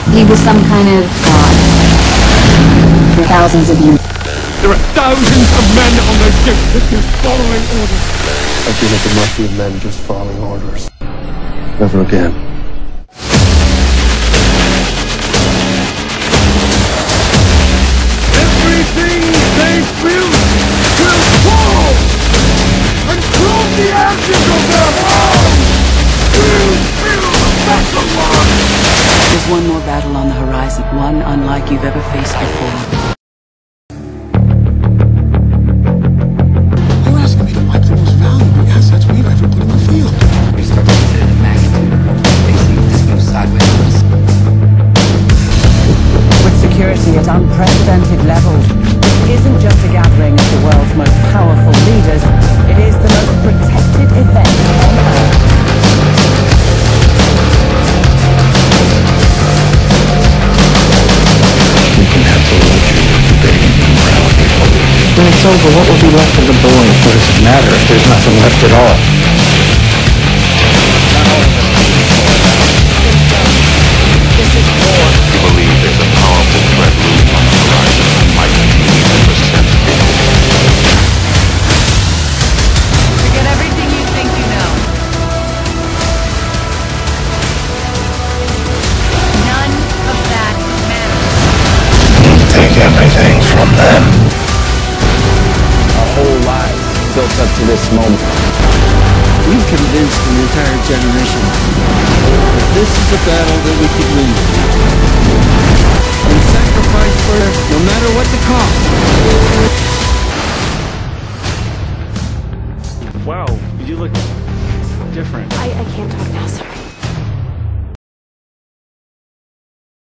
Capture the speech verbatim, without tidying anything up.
He was some kind of god. For thousands of years. There are thousands of men on those ships just following orders. I've been at the mercy of men just following orders. Never again. Everything they built will fall! And from the ashes of their homes will build a better one! There's one more battle on the horizon, one unlike you've ever faced before. You're asking me to wipe the most valuable assets we've ever put in the field. We start to consider the magnitude of what we're facing if this moves sideways on us. With security at unprecedented levels, it isn't just a gathering of the world's most powerful leaders, it is the most protected event on Earth. We can have the luxury of debating immorality. When it's over, what will be left of the boy? What does it matter if there's nothing left at all? This is war. We believe there's a powerful threat looming on the horizon that might continue to present difficulties. Forget everything you think you know. None of that matters. Take everything from them. Our whole lives built up to this moment. We've convinced an entire generation that this is a battle that we could win. And sacrifice for it, no matter what the cost.